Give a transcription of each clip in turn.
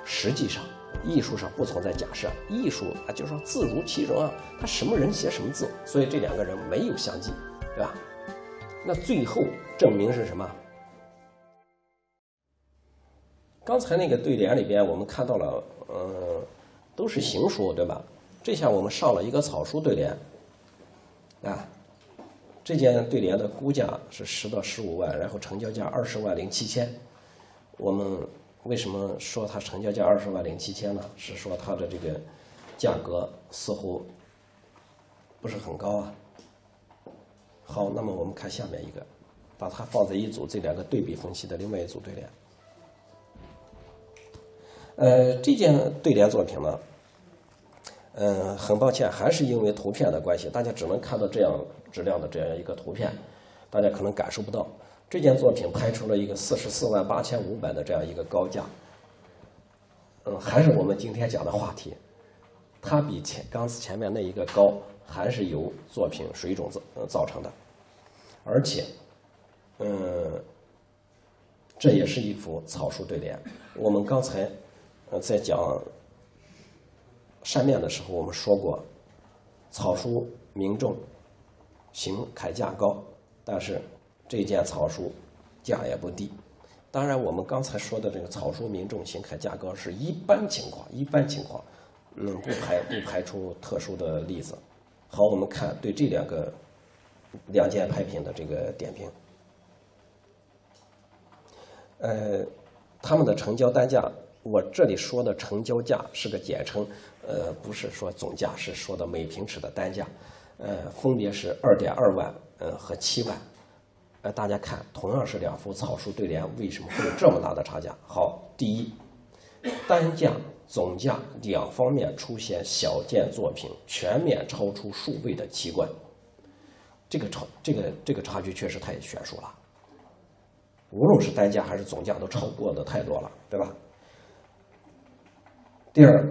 实际上，艺术上不存在假设，艺术啊就是说字如其人啊，他什么人写什么字，所以这两个人没有相继，对吧？那最后证明是什么？刚才那个对联里边，我们看到了，都是行书，对吧？这下我们上了一个草书对联，啊，这件对联的估价是10到15万，然后成交价20万0 7千。我们为什么说它成交价20万0 7千呢？是说它的这个价格似乎不是很高啊。好，那么我们看下面一个，把它放在一组，这两个对比分析的另外一组对联。这件对联作品呢，很抱歉，还是因为图片的关系，大家只能看到这样质量的这样一个图片，大家可能感受不到。这件作品拍出了一个44万8500的这样一个高价。还是我们今天讲的话题，它比刚才前面那一个高，还是由作品水准造成的，而且，这也是一幅草书对联。我们刚才在讲扇面的时候，我们说过，草书名重，行楷价高，但是这件草书价也不低。当然，我们刚才说的这个草书名重，行楷价高是一般情况，不排除特殊的例子。好，我们看对这两件拍品的这个点评。他们的成交单价，我这里说的成交价是个简称，不是说总价，是说的每平尺的单价，分别是2.2万，和7万。大家看，同样是两幅草书对联，为什么会有这么大的差价？好，第一，单价、总价两方面出现小件作品全面超出数倍的奇观，这个差距确实太悬殊了。无论是单价还是总价，都超过的太多了，对吧？第二，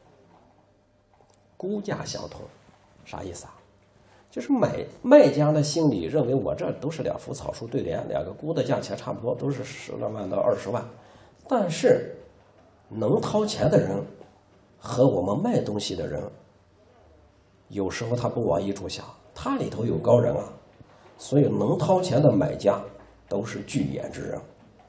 估价相同，啥意思啊？就是卖家的心里认为我这都是两幅草书对联，两个估的价钱差不多，都是10来万到20万，但是能掏钱的人和我们卖东西的人，有时候他不往一处想，他里头有高人啊，所以能掏钱的买家都是巨眼之人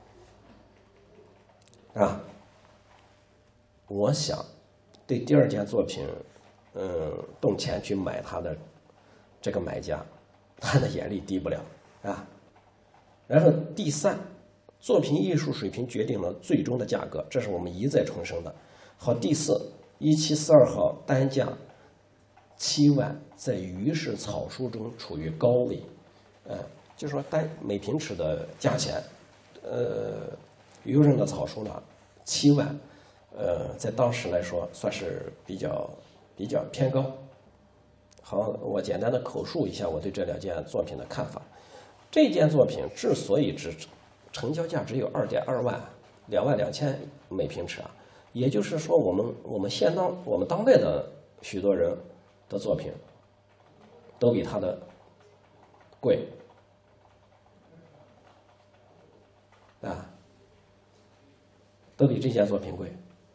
啊。我想对第二件作品，动钱去买它的这个买家，他的眼力低不了啊。然后第三，作品艺术水平决定了最终的价格，这是我们一再重申的。好，第四，1742号单价7万，在余氏草书中处于高位，就是说每平尺的价钱，余润的草书呢7万，在当时来说算是比较偏高。好，我简单的口述一下我对这两件作品的看法。这件作品之所以成交价只有2.2万，2万2千每平尺啊，也就是说我们当代的许多人的作品都比它的贵啊，都比这件作品贵。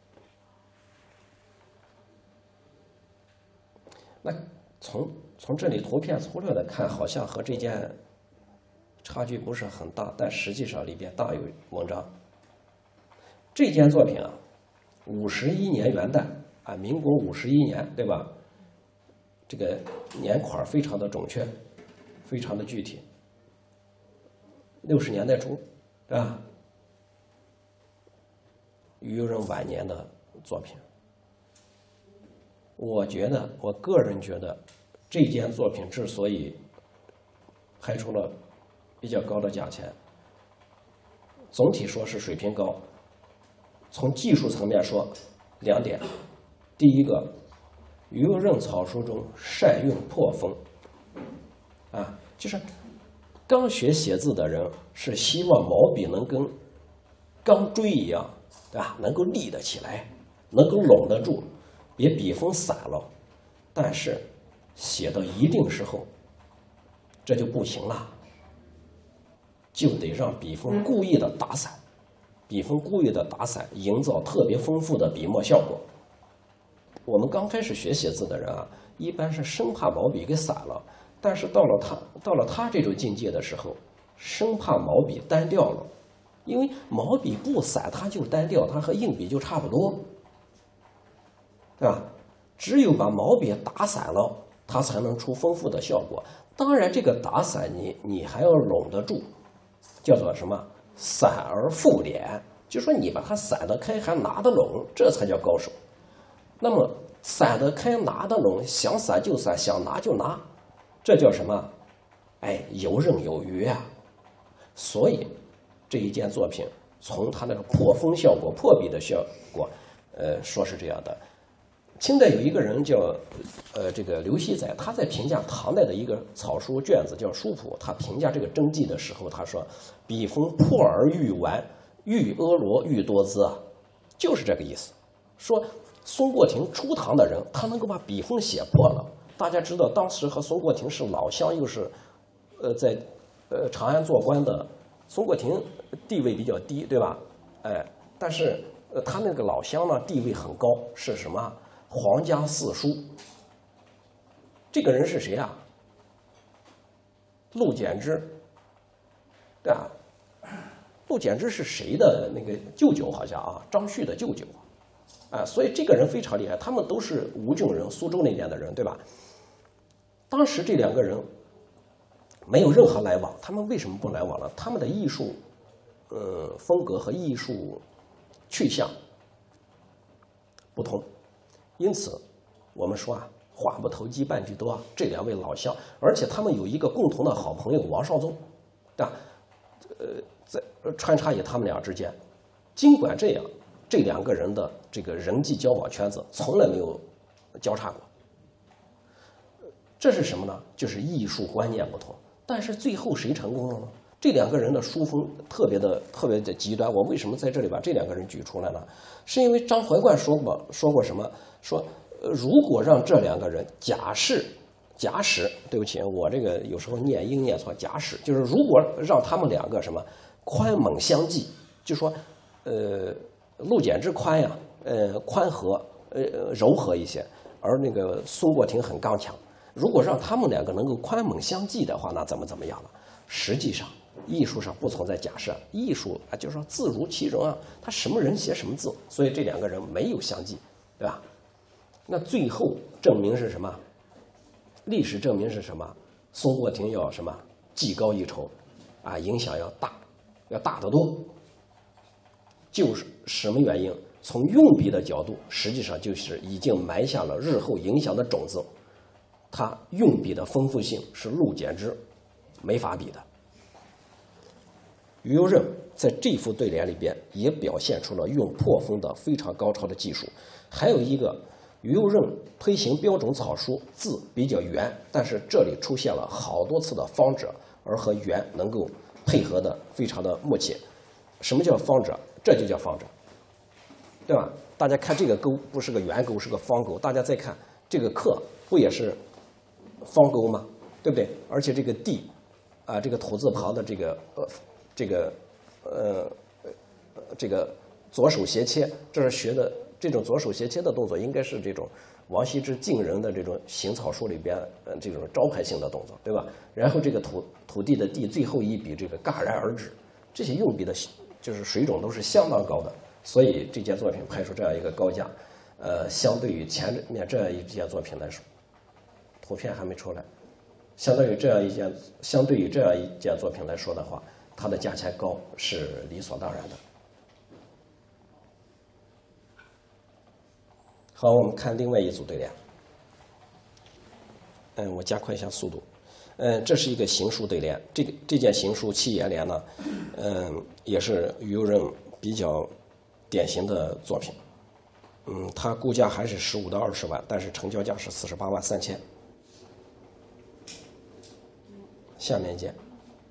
那从这里图片粗略的看，好像和这件差距不是很大，但实际上里边大有文章。这件作品啊，51年元旦啊，民国51年，对吧？这个年款非常的准确，非常的具体。60年代初，对吧？余润晚年的作品。我个人觉得，这件作品之所以拍出了比较高的价钱，总体说是水平高。从技术层面说，2点：第一个，余润草书中善用破风，就是刚学写字的人是希望毛笔能跟钢锥一样，对吧？能够立得起来，能够拢得住。别笔锋散了，但是写到一定时候，这就不行了，就得让笔锋故意的打散， 笔锋故意的打散，营造特别丰富的笔墨效果。我们刚开始学写字的人啊，一般是生怕毛笔给散了，但是到了他这种境界的时候，生怕毛笔单调了，因为毛笔不散它就单调，它和硬笔就差不多，对吧？只有把毛笔打散了，它才能出丰富的效果。当然，这个打散你还要拢得住，叫做什么？散而复敛，就说你把它散得开，还拿得拢，这才叫高手。那么散得开，拿得拢，想散就散，想拿就拿，这叫什么？哎，游刃有余啊！所以这一件作品，从它那个破锋效果、破笔的效果，说是这样的。清代有一个人叫这个刘熙载，他在评价唐代的一个草书卷子叫《书谱》，他评价这个真迹的时候，他说：“笔锋破而愈完，愈婀娜愈多姿啊，就是这个意思。”说松过庭初唐的人，他能够把笔锋写破了。大家知道，当时和松过庭是老乡，又是在长安做官的。松过庭地位比较低，对吧？哎，但是他那个老乡呢，地位很高，是什么？皇家四书。这个人是谁啊？陆简之，对吧？陆简之是谁的那个舅舅？好像啊，张旭的舅舅。啊，所以这个人非常厉害。他们都是吴郡人，苏州那边的人，对吧？当时这两个人没有任何来往，他们为什么不来往呢？他们的艺术，风格和艺术去向不同，因此我们说啊，话不投机半句多啊。这两位老乡，而且他们有一个共同的好朋友王绍宗，对吧？在穿插于他们俩之间，尽管这样，这两个人的这个人际交往圈子从来没有交叉过。这是什么呢？就是艺术观念不同。但是最后谁成功了呢？这两个人的书风特别的极端。我为什么在这里把这两个人举出来呢？是因为张怀灌说过什么？说如果让这两个人假使，对不起，我这个有时候念音念错，假使就是如果让他们两个什么宽猛相济，就说陆简之宽呀，宽和柔和一些，而那个松过庭很刚强。如果让他们两个能够宽猛相济的话，那怎么样了？实际上，艺术上不存在假设，艺术啊，就是说字如其人啊，他什么人写什么字，所以这两个人没有相济，对吧？那最后证明是什么？历史证明是什么？松过庭要什么？技高一筹，啊，影响要大得多。就是什么原因？从用笔的角度，实际上就是已经埋下了日后影响的种子。他用笔的丰富性是陆简之没法比的。于右任在这幅对联里边也表现出了用破锋的非常高超的技术。还有一个，于右任推行标准草书，字比较圆，但是这里出现了好多次的方折，而和圆能够配合的非常的默契。什么叫方折？这就叫方折，对吧？大家看这个钩不是个圆钩，是个方钩。大家再看这个克，不也是方钩吗？对不对？而且这个地啊，这个土字旁的这个左手斜切，这是学的这种左手斜切的动作，应该是这种王羲之晋人的这种行草书里边这种招牌性的动作，对吧？然后这个土地的地最后一笔这个戛然而止，这些用笔的就是水准都是相当高的，所以这件作品拍出这样一个高价。相对于前面这样一件作品来说，图片还没出来。相对于这样一件作品来说的话，它的价钱高是理所当然的。好，我们看另外一组对联。我加快一下速度。这是一个行书对联，这件行书七言联呢，也是于右任比较典型的作品。它估价还是15到20万，但是成交价是48万3千。下面见。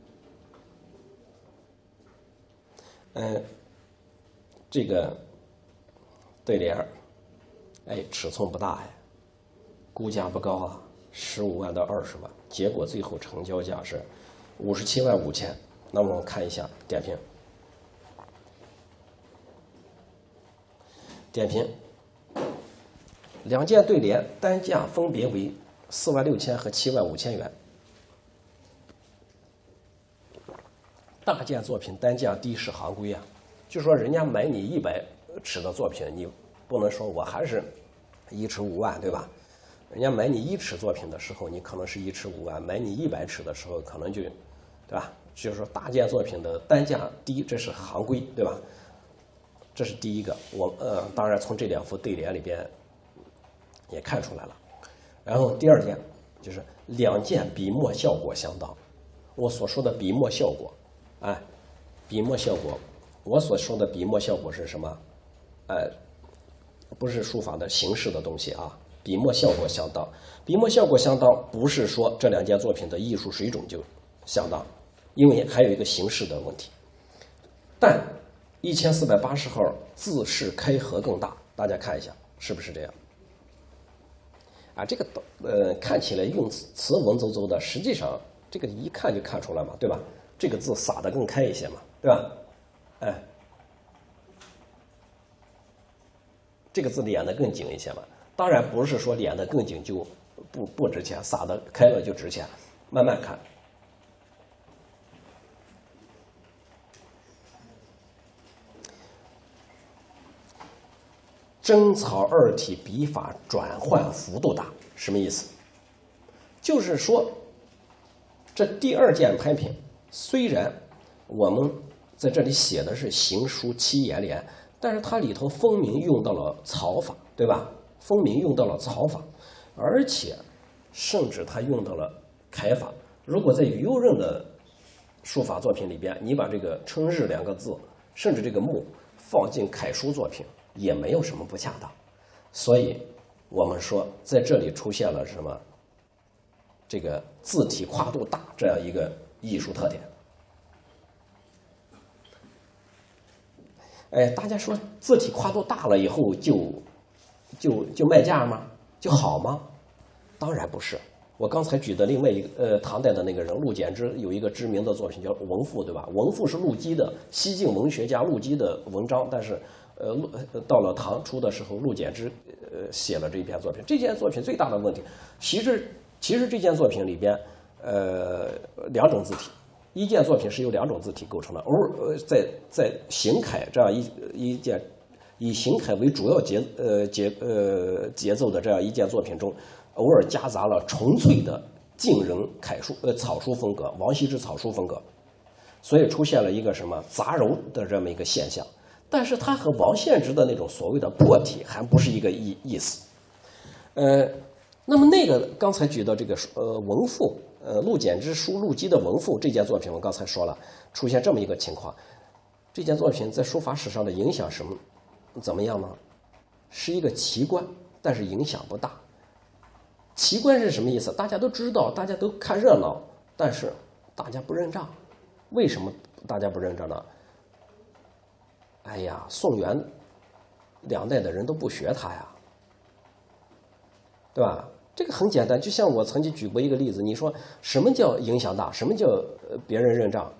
这个对联尺寸不大呀，估价不高啊，15万到20万，结果最后成交价是57万5千。那么我们看一下点评。 点评。两件对联单价分别为46000和75000元。大件作品单价低是行规啊，就说人家买你100尺的作品，你不能说我还是1尺5万，对吧？人家买你1尺作品的时候，你可能是1尺5万；买你100尺的时候，可能就，对吧？就是说大件作品的单价低，这是行规，对吧？这是第一个。当然从这2幅对联里边也看出来了。然后第二件就是两件笔墨效果相当。我所说的笔墨效果，哎，笔墨效果，我所说的笔墨效果是什么？不是书法的形式的东西啊。笔墨效果相当，笔墨效果相当，不是说这2件作品的艺术水准就相当，因为还有一个形式的问题。但1480号字势开合更大，大家看一下是不是这样？啊，这个看起来用词文绉绉的，实际上这个一看就看出来嘛，对吧？这个字洒得更开一些嘛，对吧？哎，这个字敛得更紧一些嘛。当然不是说敛得更紧就不值钱，洒得开了就值钱。慢慢看，真草二体笔法转换幅度大，什么意思？就是说，这第2件拍品，虽然我们在这里写的是行书7言联，但是它里头分明用到了草法，对吧？分明用到了草法，而且甚至他用到了楷法。如果在于右任的书法作品里边，你把这个“春日”2个字，甚至这个“木”放进楷书作品，也没有什么不恰当。所以，我们说在这里出现了什么？这个字体跨度大这样一个艺术特点。哎，大家说字体跨度大了以后就卖价吗？就好吗？当然不是。我刚才举的另外一个唐代的那个人陆简之有一个知名的作品叫《文赋》，对吧？《文赋》是陆机的西晋文学家陆机的文章，但是到了唐初的时候，陆简之写了这一篇作品。这件作品最大的问题，其实这件作品里边2种字体，一件作品是由2种字体构成的。偶尔在行楷这样一件以行楷为主要节奏的这样一件作品中，偶尔夹杂了纯粹的晋人草书风格，王羲之草书风格，所以出现了一个什么杂糅的这么一个现象。但是它和王献之的那种所谓的破体还不是一个意思。那么那个刚才举的这个文赋，陆简之书陆机的文赋这件作品，我刚才说了，出现这么一个情况，这件作品在书法史上的影响怎么样呢？是一个奇观，但是影响不大。奇观是什么意思？大家都知道，大家都看热闹，但是大家不认账。为什么大家不认账呢？哎呀，宋元2代的人都不学他呀，对吧？这个很简单，就像我曾经举过一个例子，你说什么叫影响大？什么叫别人认账？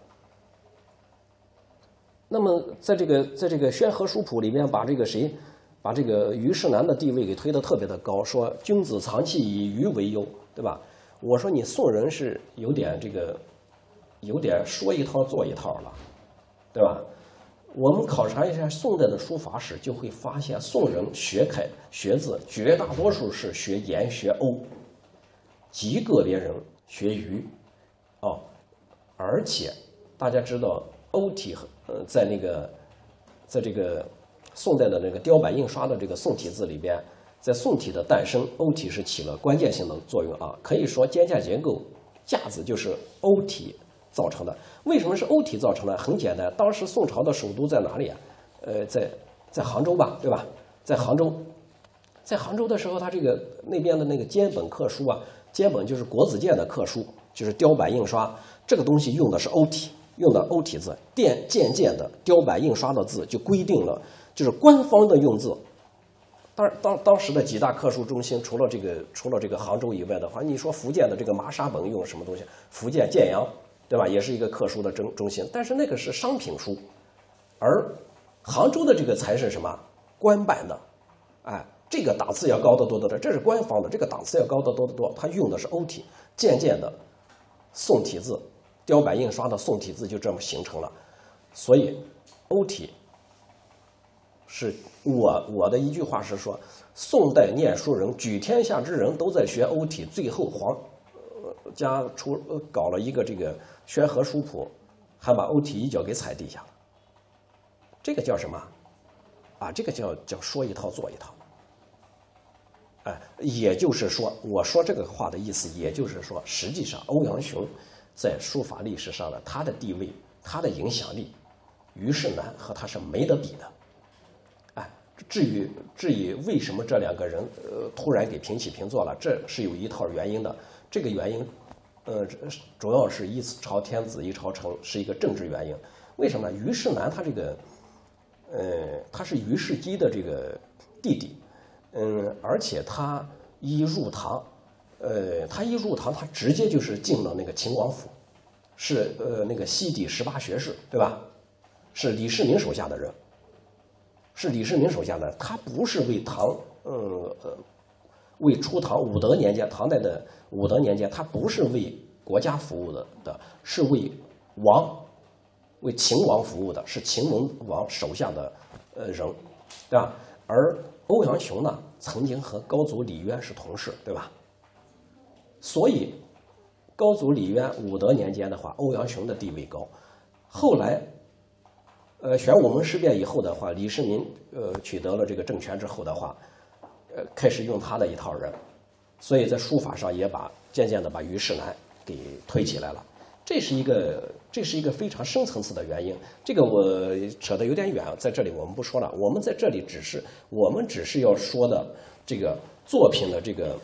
那么在这个宣和书谱里边，把这个虞世南的地位给推得特别的高，说君子藏器以虞为忧，对吧？我说你宋人是有点说一套做一套了，对吧？我们考察一下宋代的书法史，就会发现宋人学楷学字绝大多数是学颜学欧，极个别人学虞，而且大家知道欧体在这个宋代的那个雕版印刷的这个宋体字里边，在宋体的诞生，欧体是起了关键性的作用啊。可以说肩架结构架子就是欧体造成的。为什么是欧体造成的？很简单，当时宋朝的首都在哪里啊？在杭州吧，对吧？在杭州的时候，它那边的那个监本刻书啊，监本就是国子监的刻书，就是雕版印刷，这个东西用的是欧体，用的欧体字。渐渐的，雕版印刷的字就规定了，就是官方的用字。当时的几大刻书中心，除了这个杭州以外的话，你说福建的这个麻沙本用什么东西？福建建阳，对吧？也是一个刻书的中心，但是那个是商品书，而杭州的这个才是什么官办的， 哎，这个档次要高得多得多，这是官方的，这个档次要高得多得多。它用的是欧体，渐渐的，宋体字，雕版印刷的宋体字就这么形成了。所以，欧体是我的一句话是说，宋代念书人举天下之人都在学欧体，最后家搞了一个这个宣和书谱，还把欧体一脚给踩地下了。这个叫什么？啊，这个叫说一套做一套。哎，也就是说，我说这个话的意思，也就是说，实际上欧阳询在书法历史上的他的地位、他的影响力，虞世南和他是没得比的。哎，至于为什么这两个人突然给平起平坐了，这是有一套原因的。这个原因，主要是一朝天子一朝臣，是一个政治原因。为什么呢？虞世南他这个，他是虞世基的这个弟弟。而且他一入唐，他直接就是进了那个秦王府，是那个西底18学士，对吧？是李世民手下的人，他不是为为初唐武德年间，唐代的武德年间，他不是为国家服务的，是为秦王服务的，是秦文王手下的人，对吧？而欧阳询呢，曾经和高祖李渊是同事，对吧？所以高祖李渊武德年间的话，欧阳询的地位高。后来，玄武门事变以后的话，李世民取得了这个政权之后的话，开始用他的一套人，所以在书法上也渐渐的把虞世南给推起来了。这是一个非常深层次的原因，这个我扯得有点远，在这里我们不说了。我们在这里只是要说的这个作品的这个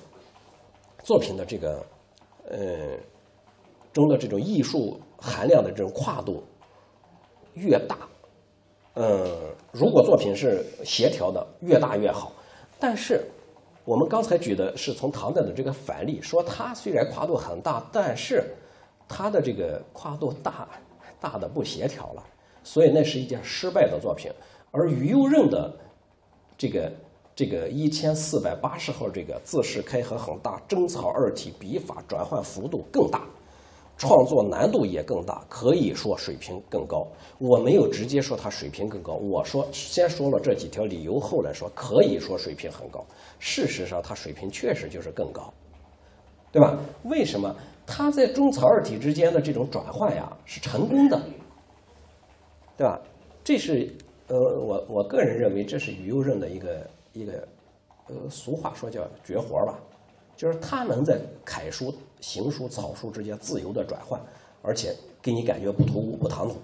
中的这种艺术含量的这种跨度越大，如果作品是协调的，越大越好。但是我们刚才举的是从唐代的这个反例，说它虽然跨度很大，但是它的这个跨度大的不协调了，所以那是一件失败的作品。而于右任的这个1480号这个字式开合很大，针草二体，笔法转换幅度更大，创作难度也更大，可以说水平更高。我没有直接说它水平更高，我先说了这几条理由，后来说可以说水平很高。事实上，它水平确实就是更高，对吧？为什么？它在中草二体之间的这种转换呀，是成功的，对吧？这是我个人认为这是于右任的一个俗话说叫绝活吧，就是他能在楷书、行书、草书之间自由的转换，而且给你感觉不突兀、不唐突。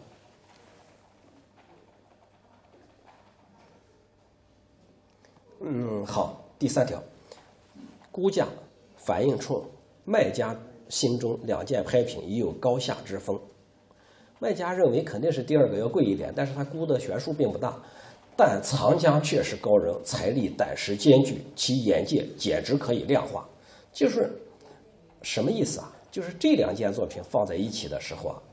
好，第3条，估价反映出卖家心中两件拍品已有高下之分。卖家认为肯定是第二个要贵一点，但是他估的悬殊并不大。但藏家却是高人，财力胆识兼具，其眼界简直可以量化。就是什么意思啊？就是这两件作品放在一起的时候啊，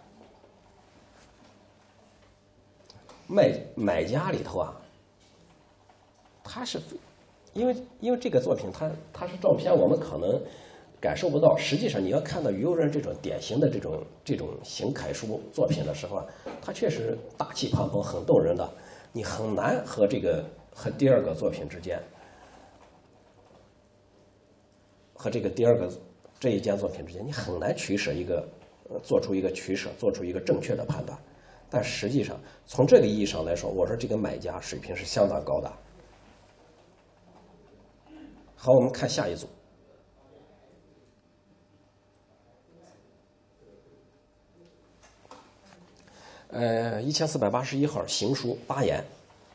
买家里头啊，他是因为这个作品它是照片，我们可能感受不到。实际上，你要看到于右任这种典型的这种行楷书作品的时候啊，它确实大气磅礴，很动人的。你很难和第二个作品之间，和这一件作品之间，你很难取舍做出一个取舍，做出一个正确的判断。但实际上，从这个意义上来说，我说这个买家水平是相当高的。好，我们看下一组。1481号行书8言，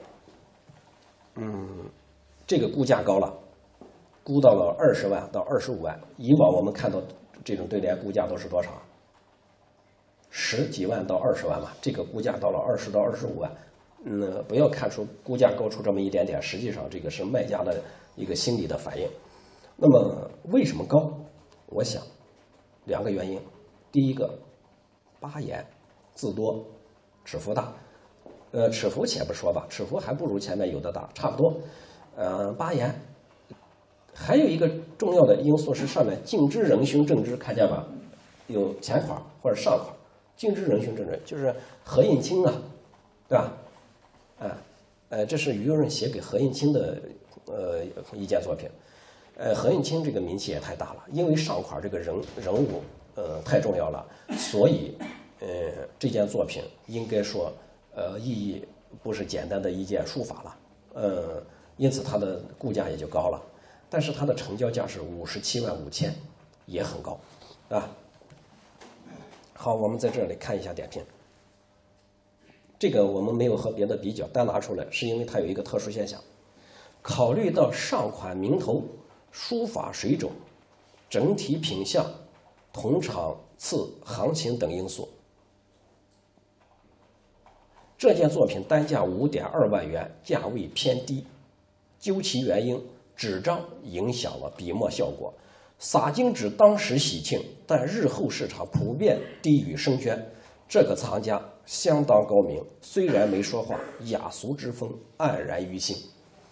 这个估价高了，估到了20万到25万。以往我们看到这种对联估价都是多少？10几万到20万嘛，这个估价到了20到25万。不要看出估价高出这么一点点，实际上这个是卖家的一个心理的反应。那么为什么高？我想2个原因。第一个，8言字多，尺幅大。尺幅且不说吧，尺幅还不如前面有的大，差不多。 巴彦。还有一个重要的因素是上面敬之仁兄正之，看见吧？有前款或者上款，敬之仁兄正之就是何应钦啊，对吧？这是于右任写给何应钦的一件作品。何应钦这个名气也太大了，因为上款这个人物太重要了，所以这件作品应该说意义不是简单的一件书法了，因此它的估价也就高了。但是它的成交价是57.5万，也很高，啊。好，我们在这里看一下点评。这个我们没有和别的比较，单拿出来是因为它有一个特殊现象。考虑到上款名头、书法水准、整体品相、同场次行情等因素，这件作品单价5.2万元，价位偏低。究其原因，纸张影响了笔墨效果。洒金纸当时喜庆，但日后市场普遍低于生绢。这个藏家相当高明，虽然没说话，雅俗之风黯然于心。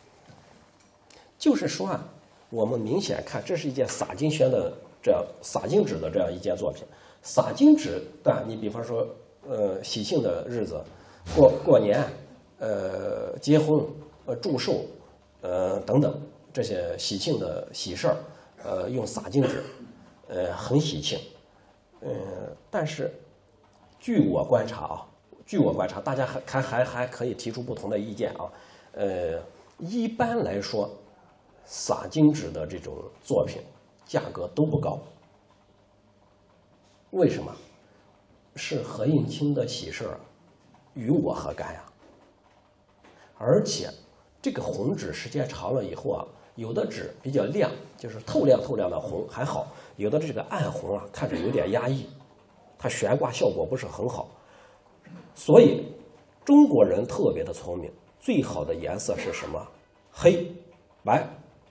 就是说啊，我们明显看，这是一件洒金纸的这样一件作品。洒金纸，你比方说，喜庆的日子，过年，结婚，祝寿，等等这些喜庆的喜事儿，用洒金纸，很喜庆，但是据我观察，大家还可以提出不同的意见啊，一般来说，洒金纸的这种作品价格都不高，为什么？是何应钦的喜事儿，与我何干呀？而且这个红纸时间长了以后啊，有的纸比较亮，就是透亮的红还好，有的这个暗红啊，看着有点压抑，它悬挂效果不是很好。所以中国人特别的聪明，最好的颜色是什么？黑白。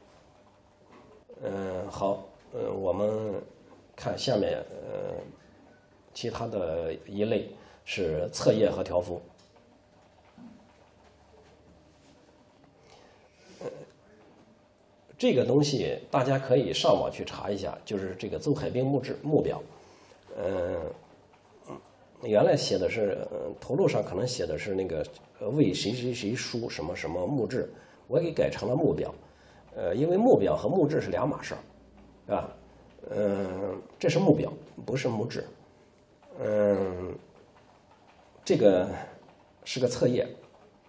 好，我们看下面，其他的一类是册页和条幅。这个东西大家可以上网去查一下，就是这个邹海滨墓表，原来写的是，头录上可能写的是那个为谁谁谁书什么什么墓志，我给改成了墓表，因为墓表和墓志是两码事儿，是吧？这是墓表，不是墓志，这个是个册页，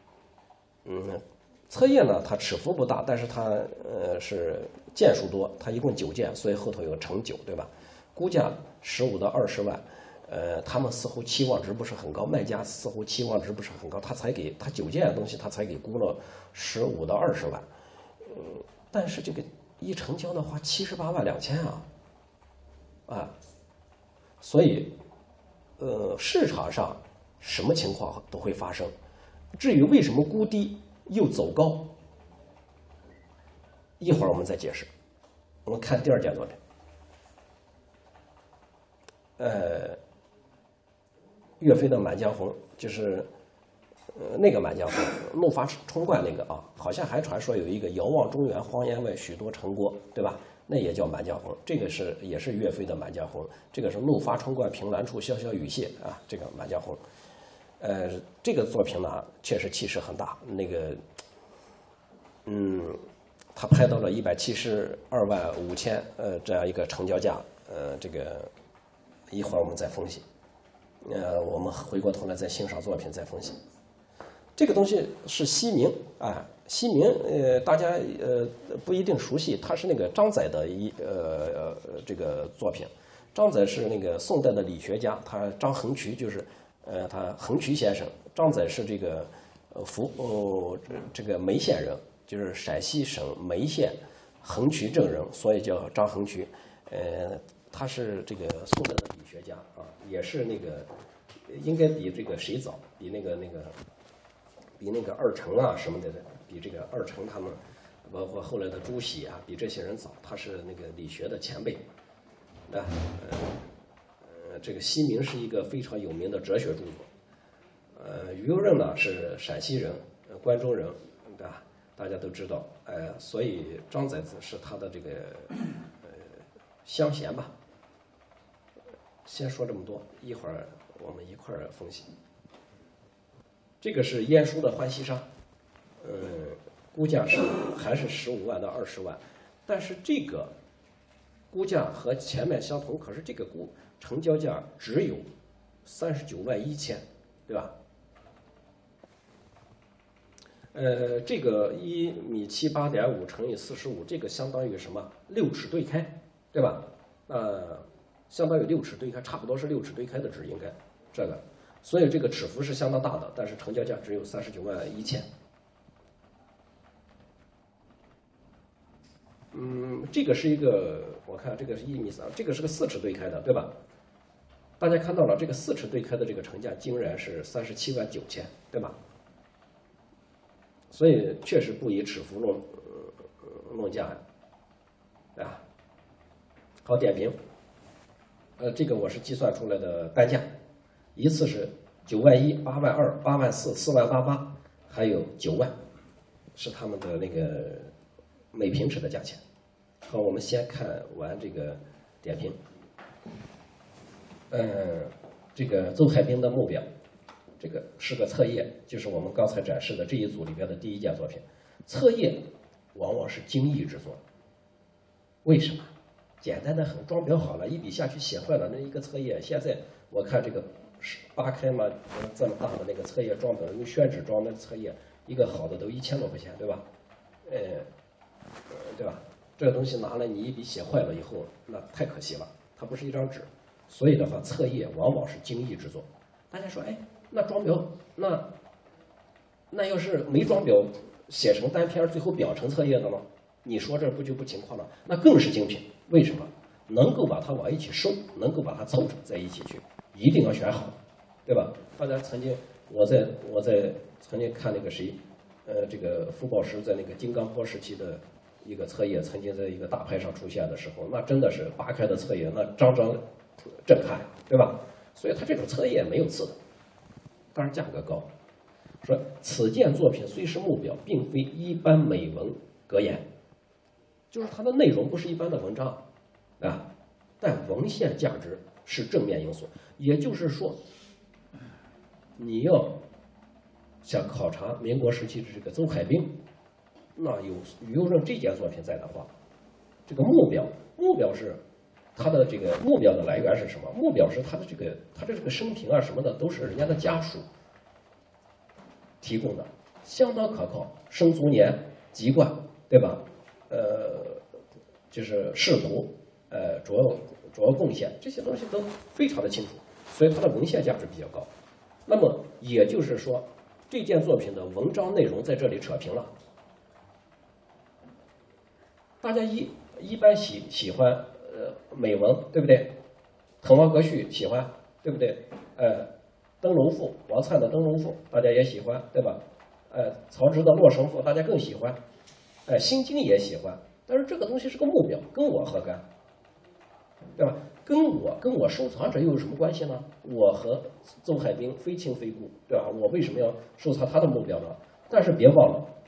册页呢，它尺幅不大，但是它是件数多，它一共9件，所以后头有个乘9，对吧？估价15到20万，他们似乎期望值不是很高，卖家似乎期望值不是很高，他9件的东西他才给估了15到20万，但是这个一成交的话78.2万啊，所以市场上什么情况都会发生。至于为什么估低又走高，一会儿我们再解释。我们看第二件作品，岳飞的《满江红》，就是那个《满江红》，怒发冲冠那个啊，好像还传说有一个遥望中原，荒烟外，许多城郭，对吧？那也叫《满江红》，这个也是岳飞的《满江红》，这个是怒发冲冠，凭栏处，潇潇雨歇啊，这个《满江红》。这个作品呢，确实气势很大。那个，他拍到了172.5万，这样一个成交价。这个一会儿我们再分析。我们回过头来再欣赏作品再分析。这个东西是西明啊，西明大家不一定熟悉，他是那个张载的这个作品。张载是那个宋代的理学家，他张衡渠就是他衡渠先生。张载是这个这个眉县人，就是陕西省眉县衡渠镇人，所以叫张衡渠。他是这个宋代的理学家啊，也是那个应该比这个谁早，比那个二程啊什么的，比这个二程他们，包括后来的朱熹啊，比这些人早。他是那个理学的前辈，这个西明是一个非常有名的哲学著作。于右任呢是陕西人，关中人，对吧？ 大家都知道，所以张载子是他的这个乡贤吧。先说这么多，一会儿我们一块儿分析。这个是晏殊的欢喜沙，估价是还是15万到20万，但是这个估价和前面相同，可是这个成交价只有39万1千，对吧？这个1米7 8.5乘以45，这个相当于什么？6尺对开，对吧？相当于6尺对开，差不多是6尺对开的值，应该这个，所以这个尺幅是相当大的，但是成交价只有39万1千。这个是一个，我看这个是1米3，这个是个4尺对开的，对吧？大家看到了，这个4尺对开的这个成价竟然是37万9千，对吧？所以确实不以尺幅论价呀，对吧？好，点评。这个我是计算出来的单价，一次是9万1、8万2、8万4、4万88，还有9万，是他们的那个每平尺的价钱。好，我们先看完这个点评。这个邹海滨的目标，这个是个册页，就是我们刚才展示的这一组里边的第一件作品。册页往往是精益之作，为什么？简单的很，装裱好了，一笔下去写坏了，那一个册页。现在我看这个8开嘛，这么大的那个册页装裱，用宣纸装那个册页，一个好的都1000多块钱，对吧？对吧？这个东西拿来你一笔写坏了以后，那太可惜了，它不是一张纸。所以的话，册页往往是精益之作。大家说，那装裱，那要是没装裱，写成单篇，最后裱成册页的呢？你说这不就不情况了？那更是精品。为什么？能够把它往一起收，能够把它凑成在一起去，一定要选好，对吧？大家曾经，我曾经看那个谁，这个傅抱石在那个金刚坡时期的一个册页，曾经在一个大牌上出现的时候，那真的是8开的册页，那张张震撼，对吧？所以它这种册页没有次的，当然价格高。说此件作品虽是目表，并非一般美文格言，就是它的内容不是一般的文章啊，但文献价值是正面因素。也就是说，你要想考察民国时期的这个邹海滨，那有于右任这件作品在的话，这个目表是他的这个目标的来源是什么？目标是他的这个生平啊什么的都是人家的家属提供的，相当可靠，生卒年、籍贯，对吧？就是仕途，主要贡献这些东西都非常的清楚，所以它的文献价值比较高。那么也就是说，这件作品的文章内容在这里扯平了。大家一般喜欢美文，对不对？滕王阁序喜欢，对不对？登龙赋，王粲的登龙赋大家也喜欢，对吧？曹植的洛神赋大家更喜欢，心经也喜欢。但是这个东西是个目标，跟我何干？对吧？跟我收藏者又有什么关系呢？我和邹海滨非亲非故，对吧？我为什么要收藏他的目标呢？但是别忘了，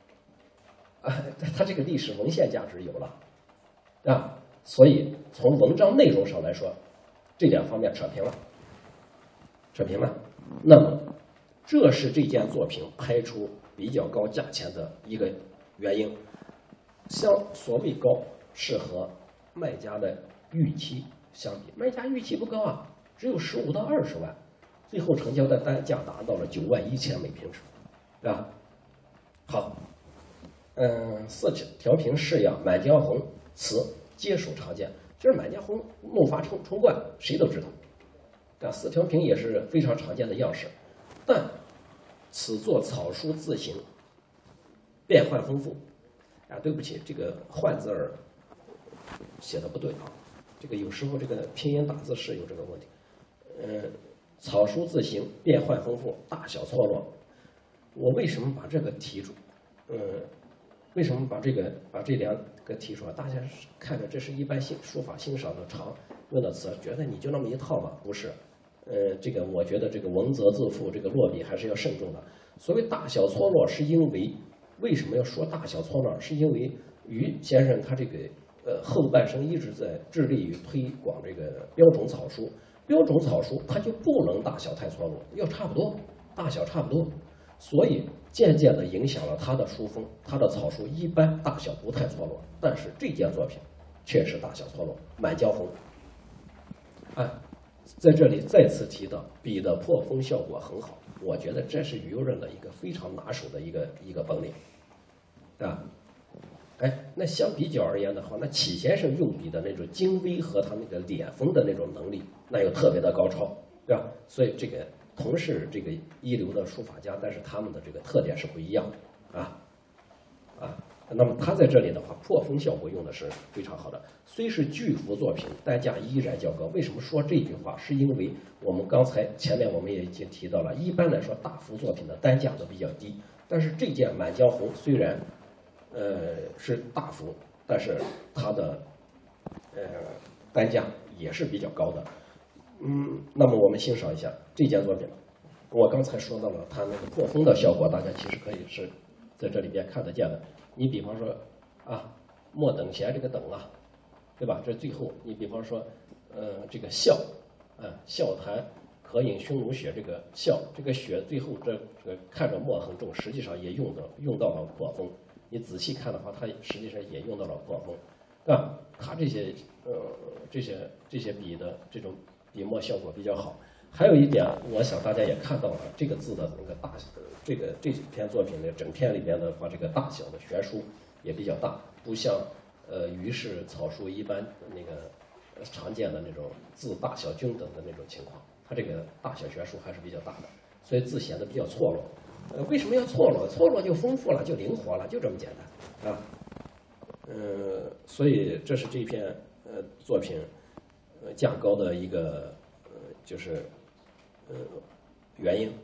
他这个历史文献价值有了，啊，所以从文章内容上来说，这两方面扯平了。那么，这是这件作品拍出比较高价钱的一个原因。所谓高，是和卖家的预期相比，卖家预期不高啊，只有15到20万，最后成交的单价达到了9万1千每平尺，对吧？好，4条屏式样，《满江红》词皆属常见。其实《满江红》怒发冲冠，谁都知道。4条屏也是非常常见的样式，但此作草书字形变幻丰富。对不起，这个“幻”字儿写的不对啊，这个有时候这个拼音打字是有这个问题。草书字形变幻丰富，大小错落。我为什么把这个提出？为什么把这两个提出来？大家看着这是一般书法欣赏的常用的词，觉得你就那么一套嘛？不是。这个我觉得这个文则自负，这个落笔还是要慎重的。所谓大小错落，是因为为什么要说大小错乱？是因为于先生他这个后半生一直在致力于推广这个标准草书，标准草书它就不能大小太错落，要差不多，大小差不多，所以渐渐地影响了他的书风，他的草书一般大小不太错落，但是这件作品确实大小错落，《满江红》。哎，在这里再次提到笔的破风效果很好，我觉得这是于右任的一个非常拿手的一个本领，啊。哎，那相比较而言的话，那启先生用笔的那种精微和他那个脸风的那种能力，那又特别的高超，对吧？所以这个同是这个一流的书法家，但是他们的这个特点是不一样的啊。那么他在这里的话，破风效果用的是非常好的。虽是巨幅作品，单价依然较高。为什么说这句话？是因为我们刚才前面我们也已经提到了，一般来说大幅作品的单价都比较低，但是这件《满江红》虽然是大幅，但是它的单价也是比较高的。那么我们欣赏一下这件作品。我刚才说到了它那个破风的效果，大家其实可以是在这里边看得见的。你比方说莫等闲这个等啊，对吧？这最后你比方说这个笑，笑谈可饮匈奴血，这个笑这个血最后这个看着墨很重，实际上也用到了破风。你仔细看的话，它实际上也用到了破风，对吧？它这些笔的这种笔墨效果比较好。还有一点，我想大家也看到了，这个字的那个大，这篇作品的整篇里边的话，这个大小的悬殊也比较大，不像于氏草书一般那个常见的那种字大小均等的那种情况，它这个大小悬殊还是比较大的，所以字显得比较错落。为什么要错落？错落就丰富了，就灵活了，就这么简单啊。所以这是这篇作品价高的一个就是原因。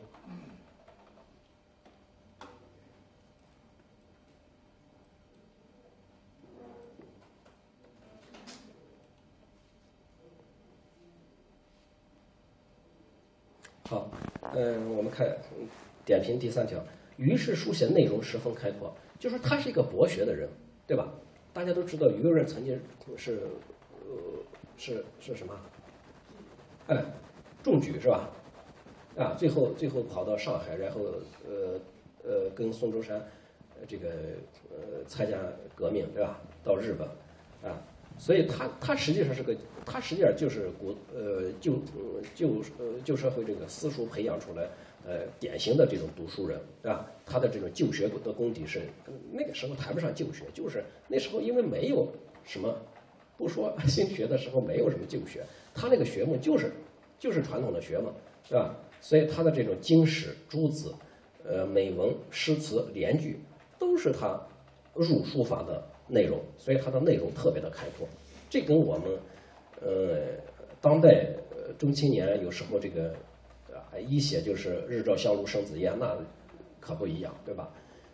好，我们看点评第3条，于是书写内容十分开阔，就是他是一个博学的人，对吧？大家都知道于右任曾经是什么？中举是吧？最后跑到上海，然后跟孙中山这个参加革命，对吧？到日本所以他实际上是个，他实际上就是旧社会这个私塾培养出来典型的这种读书人，对吧？他的这种就学的功底是那个时候谈不上就学，就是那时候因为没有什么，不说新学的时候没有什么就学，他那个学问就是传统的学问，是吧？所以他的这种经史、诸子、美文、诗词、联句，都是他入书法的内容，所以它的内容特别的开阔。这跟我们当代中青年有时候这个一写就是日照香炉生紫烟，那可不一样，对吧？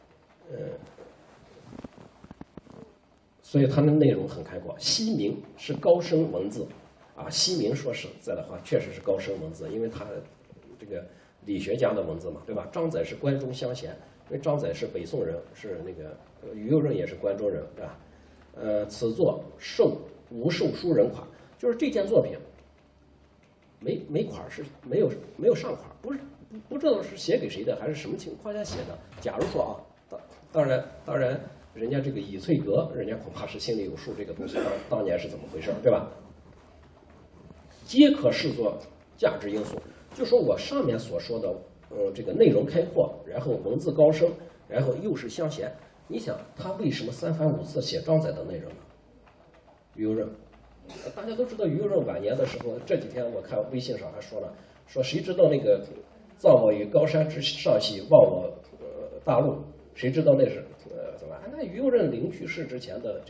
所以它的内容很开阔。西明是高深文字西明说实在的话，确实是高深文字，因为他这个理学家的文字嘛，对吧？张载是关中乡贤，因为张载是北宋人，是那个于右任也是关中人，对吧？此作无授书人款，就是这件作品没款是没有上款，不知道是写给谁的，还是什么情况下写的。假如说当然，人家这个乙翠阁，人家恐怕是心里有数，这个东西当年是怎么回事，对吧？皆可视作价值因素。就说我上面所说的，这个内容开阔，然后文字高深，然后又是乡贤。你想他为什么3番5次写张载的内容呢？于右任，大家都知道于右任晚年的时候，这几天我看微信上还说了，说谁知道那个造我于高山之上兮，忘我大陆，谁知道那是怎么？那于右任临去世之前的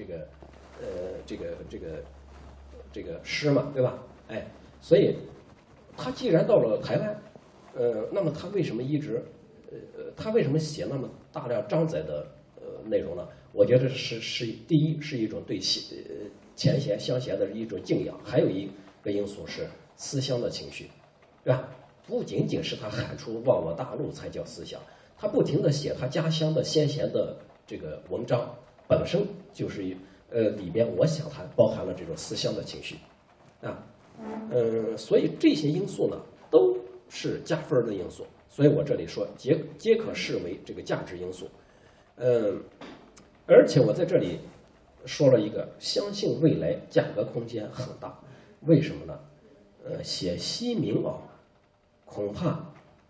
这个诗嘛，对吧？所以他既然到了台湾，那么他为什么他为什么写那么大量张载的内容呢？我觉得是第一是一种对前贤乡贤的一种敬仰，还有一个因素是思乡的情绪，对吧？不仅仅是他喊出忘我大陆才叫思乡， 他不停地写他家乡的先贤的这个文章，本身就是里边我想它包含了这种思乡的情绪，啊，所以这些因素呢都是加分的因素，所以我这里说皆可视为这个价值因素，而且我在这里说了一个，相信未来价格空间很大，为什么呢？写西明啊，恐怕，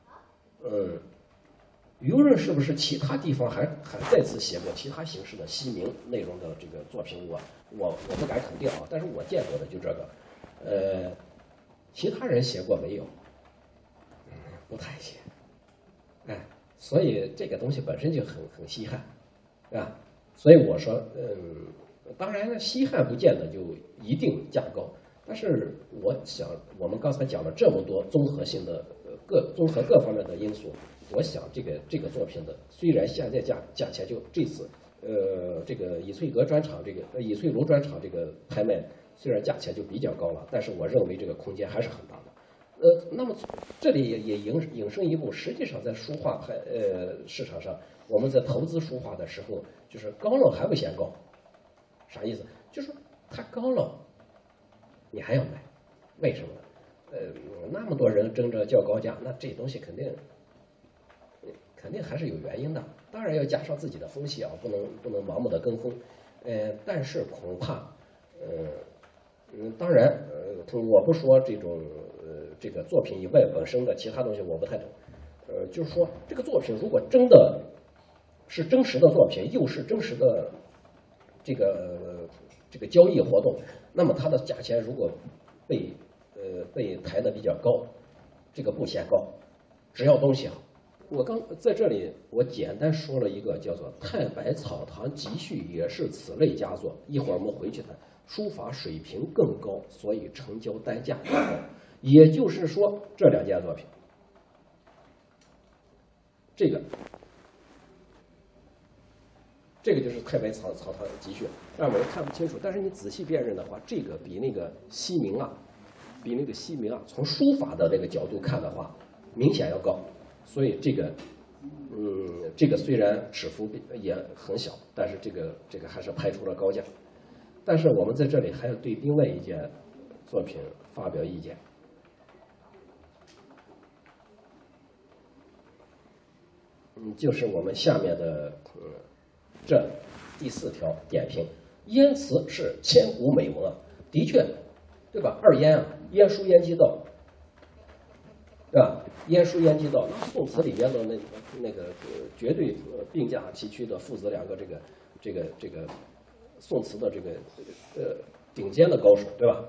无论是不是其他地方还再次写过其他形式的西明内容的这个作品，我不敢肯定啊，但是我见过的就这个，其他人写过没有？不太写，哎，所以这个东西本身就很稀罕，啊，所以我说，当然稀罕不见得就一定价高，但是我想我们刚才讲了这么多综合性的综合各方面的因素，我想这个作品的虽然现在价钱就这次这个以翠阁专场这个以翠庐专场这个拍卖虽然价钱就比较高了，但是我认为这个空间还是很大的。那么这里也引申一步，实际上在书画市场上，我们在投资书画的时候，就是高了还不嫌高，啥意思？就是它高了，你还要买，为什么呢？那么多人争着叫高价，那这东西肯定还是有原因的。当然要加上自己的分析啊，不能盲目的跟风。但是恐怕，当然，我不说这种这个作品以外本身的其他东西我不太懂。就是说这个作品如果真的是真实的作品，又是真实的这个交易活动，那么它的价钱如果被抬得比较高，这个不嫌高，只要东西好。我刚在这里我简单说了一个叫做《太白草堂集序》，也是此类佳作。一会儿我们回去谈，书法水平更高，所以成交单价更高。也就是说，这两件作品，这个就是太白草堂集序，让我们看不清楚。但是你仔细辨认的话，这个比那个西明啊，从书法的这个角度看的话，明显要高。所以这个虽然尺幅也很小，但是这个还是拍出了高价。但是我们在这里还要对另外一件作品发表意见。就是我们下面的这第4条点评，燕词是千古美文啊，的确，对吧？二燕啊，燕书燕姬道，对吧？燕书燕姬道，那宋词里边的那个绝对并驾齐驱的父子两个，这个宋词的这个顶尖的高手，对吧？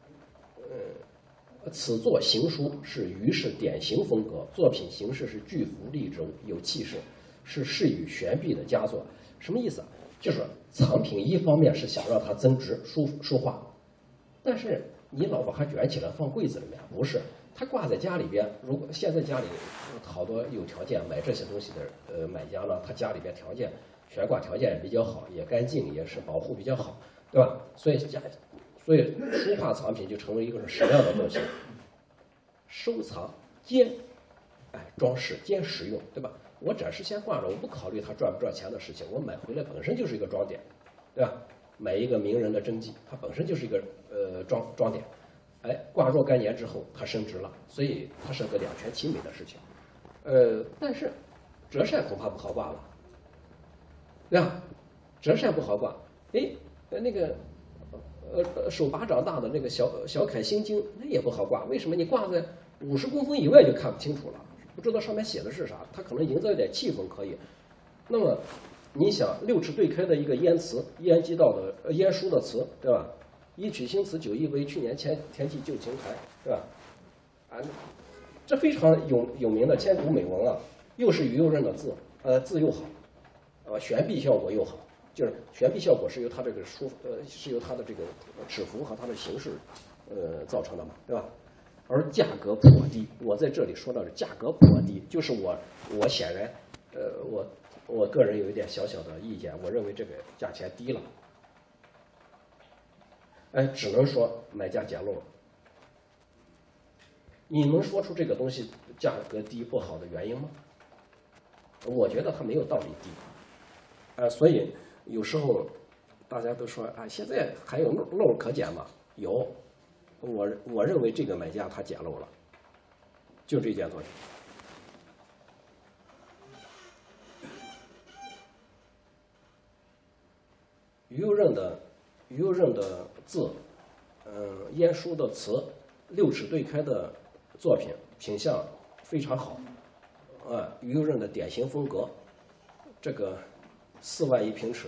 此作行书是于是典型风格，作品形式是巨幅立轴有气势，是适于悬臂的佳作。什么意思啊？就是藏品一方面是想让它增值书画，但是你老把它卷起来放柜子里面，不是？它挂在家里边。如果现在家里好多有条件买这些东西的买家呢，他家里边条件悬挂条件也比较好，也干净，也是保护比较好，对吧？所以书画藏品就成为一个是什么样的东西？收藏兼装饰兼实用，对吧？我展示先挂着，我不考虑它赚不赚钱的事情，我买回来本身就是一个装点，对吧？买一个名人的真迹，它本身就是一个装点，挂若干年之后它升值了，所以它是个两全其美的事情。但是折扇恐怕不好挂了，对吧？折扇不好挂，那个手把长大的那个小楷心经那也不好挂，为什么？你挂在50公分以外就看不清楚了，不知道上面写的是啥，它可能营造一点气氛可以。那么你想6尺对开的一个燕词，燕姬道的燕书的词，对吧？一曲新词酒一杯，去年田记旧情台，对吧？这非常有名的千古美文啊，又是于右任的字，字又好，悬臂效果又好。就是悬臂效果是由它这个是由它的这个尺幅和它的形式造成的嘛，对吧？而价格颇低，我在这里说到的价格颇低，就是我显然我个人有一点小小的意见，我认为这个价钱低了，只能说买家捡漏了。你能说出这个东西价格低不好的原因吗？ 我觉得它没有道理低，所以有时候大家都说啊，现在还有漏可捡吗？有，我认为这个买家他捡漏了，就这件作品。于右任的字，晏殊的词，六尺对开的作品，品相非常好，于右任的典型风格，这个4万1平尺，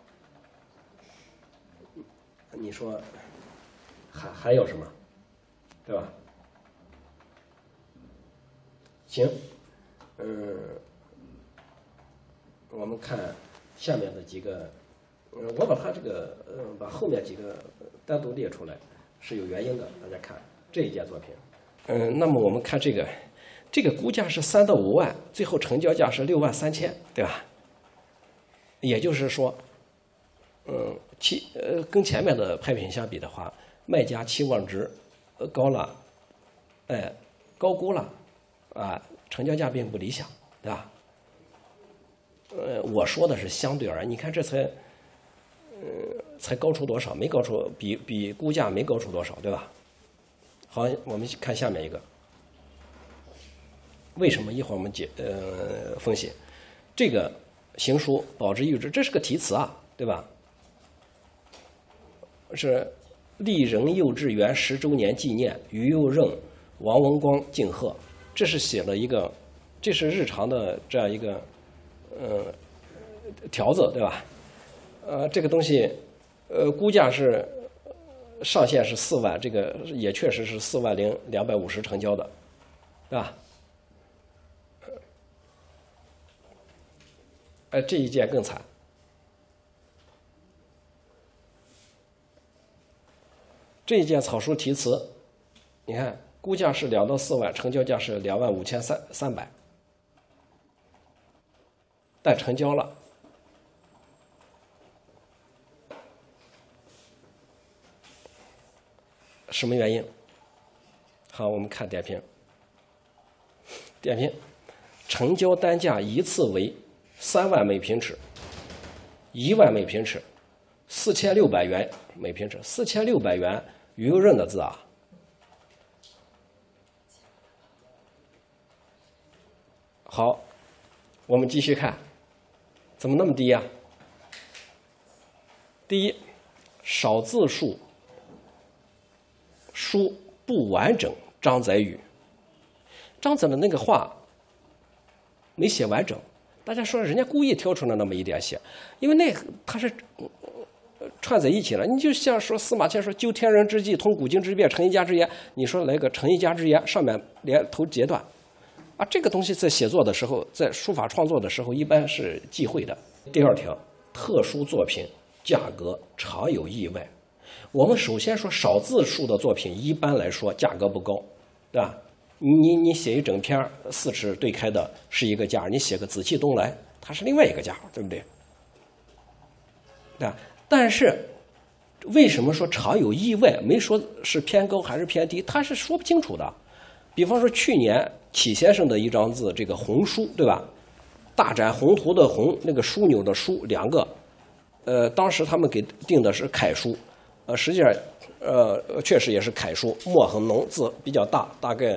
你说还有什么，对吧？行，我们看下面的几个。我把它这个把后面几个单独列出来是有原因的，大家看这一件作品。那么我们看这个估价是3到5万，最后成交价是6万3千，对吧？也就是说，跟前面的拍品相比的话，卖家期望值高了，高估了，成交价并不理想，对吧？我说的是相对而言，你看这才高出多少？没高出，比估价没高出多少，对吧？好，我们看下面一个，为什么？一会儿我们分析这个行书保之御之，这是个题词啊，对吧？是历任幼稚园10周年纪念，于右任、王文光敬贺，这是写了一个，这是日常的这样一个条子，对吧？这个东西，估价是上限是4万，这个也确实是4万0250成交的，对吧？这一件更惨，这一件草书题词，你看估价是2到4万，成交价是25300，但成交了。什么原因？好，我们看点评。点评，成交单价一次为3万每平尺，1万每平尺，4600元每平尺，4600元于右任的字啊。好，我们继续看，怎么那么低呀？第一，少字数。书不完整，张载宇。张载的那个话没写完整，大家说人家故意挑出了那么一点写，因为他是串在一起了。你就像说司马迁说“究天人之际，通古今之变，成一家之言”，你说来个“成一家之言”，上面连头截断，这个东西在写作的时候，在书法创作的时候，一般是忌讳的。第2条，特殊作品价格常有意外。我们首先说少字数的作品，一般来说价格不高，对吧？你写一整篇4尺对开的是一个价，你写个紫气东来，它是另外一个价，对不对？对吧？但是为什么说常有意外？没说是偏高还是偏低，它是说不清楚的。比方说去年启先生的一张字，这个红书，对吧？大展宏图的宏，那个枢纽的枢，两个，当时他们给定的是楷书。实际上，确实也是楷书，墨很浓，字比较大，大概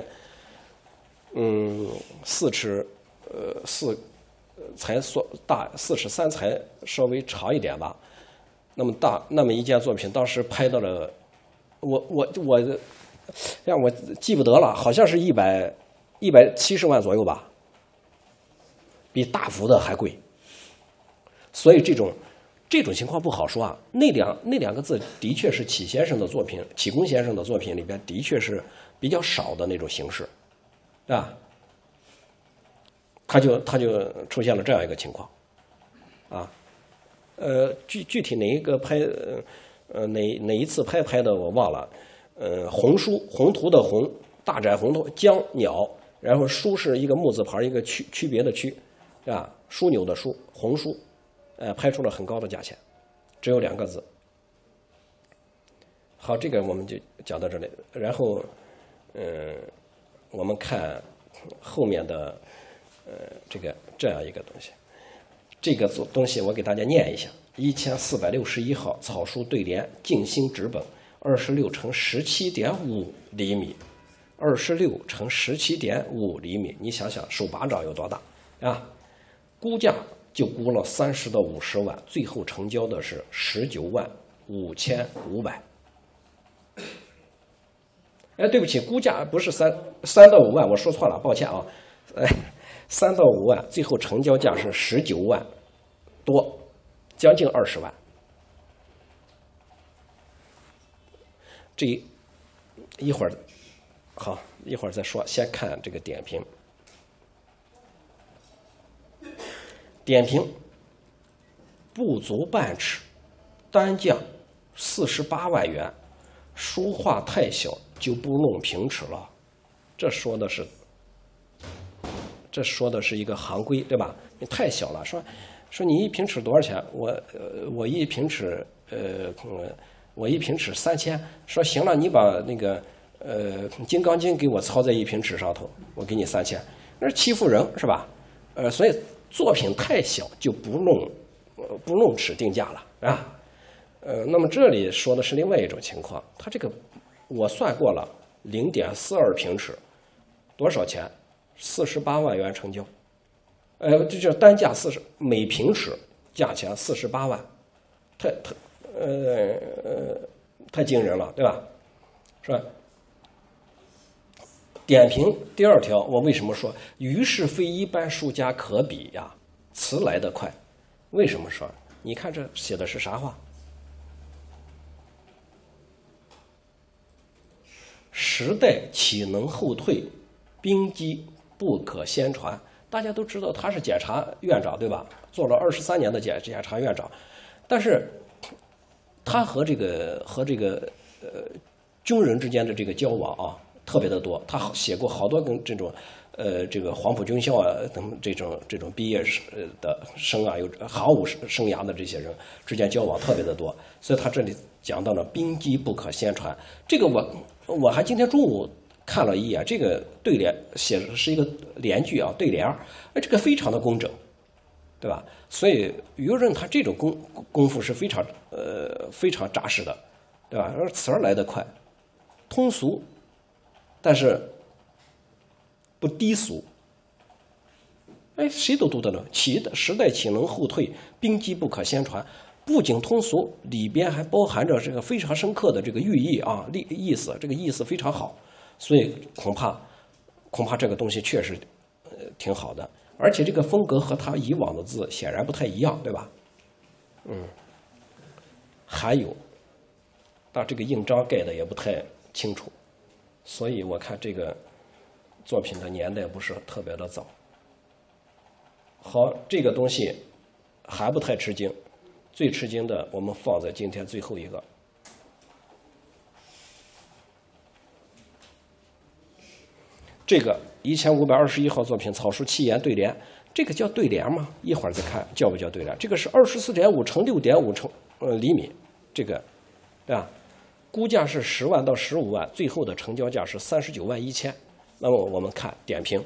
4尺4才大，4尺3才稍微长一点吧。那么大，那么一件作品，当时拍到了，我记不得了，好像是170万左右吧，比大幅的还贵。所以这种情况不好说啊。那两个字的确是启先生的作品，启功先生的作品里边的确是比较少的那种形式，啊，他就出现了这样一个情况，啊，具体哪一个拍，哪一次拍的我忘了，红书，宏图的宏，大展宏图，江鸟，然后书是一个木字旁，一个区别的区，啊，枢纽的枢，红书。拍出了很高的价钱，只有2个字。好，这个我们就讲到这里。然后，我们看后面的这个这样一个东西。这个东西我给大家念一下：1461号草书对联静心纸本，26乘17.5厘米，26乘17.5厘米，你想想手巴掌有多大啊？估价就估了30到50万，最后成交的是195500。哎，对不起，估价不是3到5万，我说错了，抱歉啊。3到5万，最后成交价是19万多，将近20万。这一会儿好，一会儿再说，先看这个点评。点评不足半尺，单价48万元，书画太小就不弄平尺了。这说的是一个行规，对吧？你太小了，说你一平尺多少钱？我一平尺3000。说行了，你把那个金刚经给我抄在1平尺上头，我给你3000，那是欺负人是吧？所以作品太小就不弄尺定价了啊。那么这里说的是另外一种情况，它这个我算过了，0.42平尺，多少钱？48万元成交。这叫单价每平尺价钱48万，太惊人了，对吧？是吧？点评第2条，我为什么说于是非一般书家可比呀？词来得快，为什么说？你看这写的是啥话？时代岂能后退？兵机不可先传。大家都知道他是检察院长，对吧？做了23年的检察院长，但是他和这个军人之间的这个交往啊，特别的多。他写过好多跟这种这个黄埔军校啊等这种毕业的生啊，有航武生涯的这些人之间交往特别的多，所以他这里讲到了兵机不可先传。这个我还今天中午看了一眼，这个对联写的是一个联句啊，对联，这个非常的工整，对吧？所以余润他这种功夫是非常扎实的，对吧？词儿来得快，通俗，但是不低俗。哎，谁都读得懂。时代岂能后退？兵机不可先传。不仅通俗，里边还包含着这个非常深刻的这个寓意啊，意思，这个意思非常好。所以恐怕这个东西确实挺好的，而且这个风格和他以往的字显然不太一样，对吧？还有，但这个印章盖的也不太清楚，所以我看这个作品的年代不是特别的早。好，这个东西还不太吃惊，最吃惊的我们放在今天最后一个。这个1521号作品草书七言对联，这个叫对联吗？一会儿再看叫不叫对联。这个是24.5乘6.5厘米，这个，对吧？估价是10万到15万，最后的成交价是39万1000。那么我们看点评。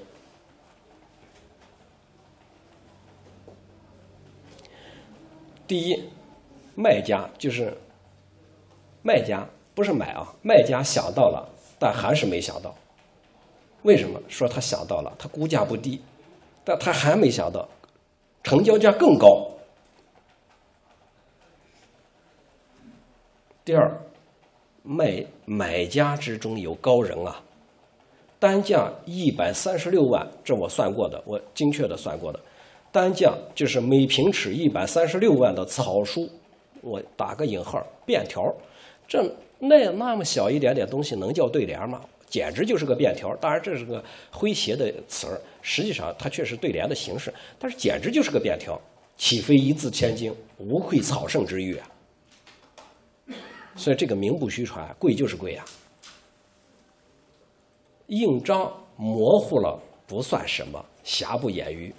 第一，卖家就是卖家，不是买啊，卖家想到了，但还是没想到。为什么说他想到了？他估价不低，但他还没想到成交价更高。第二，买家之中有高人啊，单价136万，这我算过的，我精确的算过的，单价就是每平尺136万的草书，我打个引号便条，那么小一点点东西能叫对联吗？简直就是个便条，当然这是个诙谐的词儿，实际上它确实对联的形式，但是简直就是个便条，岂非一字千金，无愧草圣之誉啊！所以这个名不虚传，贵就是贵啊。印章模糊了不算什么，瑕不掩瑜，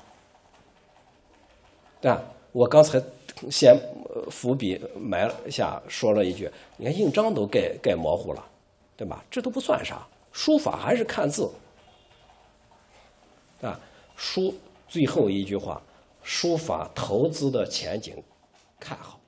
对吧？我刚才先伏笔埋了下，说了一句，你看印章都盖模糊了，对吧？这都不算啥。书法还是看字啊，书最后一句话，书法投资的前景看好。